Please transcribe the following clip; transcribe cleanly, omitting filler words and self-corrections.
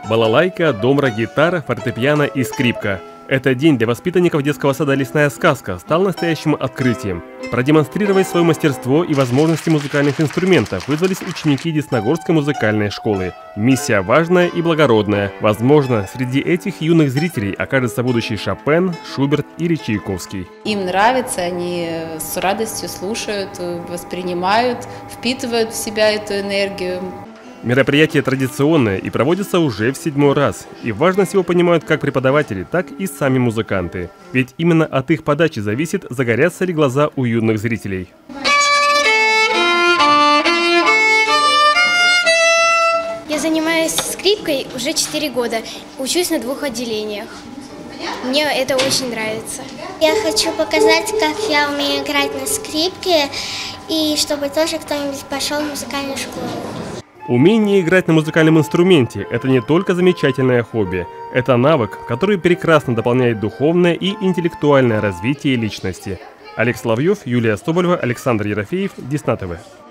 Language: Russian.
Балалайка, домра, гитара, фортепиано и скрипка. Этот день для воспитанников детского сада «Лесная сказка» стал настоящим открытием. Продемонстрировать свое мастерство и возможности музыкальных инструментов вызвались ученики Десногорской музыкальной школы. Миссия важная и благородная. Возможно, среди этих юных зрителей окажется будущий Шопен, Шуберт или Чайковский. Им нравится, они с радостью слушают, воспринимают, впитывают в себя эту энергию. Мероприятие традиционное и проводится уже в 7-й раз. И важность его понимают как преподаватели, так и сами музыканты. Ведь именно от их подачи зависит, загорятся ли глаза у юных зрителей. Я занимаюсь скрипкой уже 4 года. Учусь на 2 отделениях. Мне это очень нравится. Я хочу показать, как я умею играть на скрипке, и чтобы тоже кто-нибудь пошел в музыкальную школу. Умение играть на музыкальном инструменте – это не только замечательное хобби. Это навык, который прекрасно дополняет духовное и интеллектуальное развитие личности. Олег Соловьев, Юлия Соболева, Александр Ерофеев, Десна ТВ.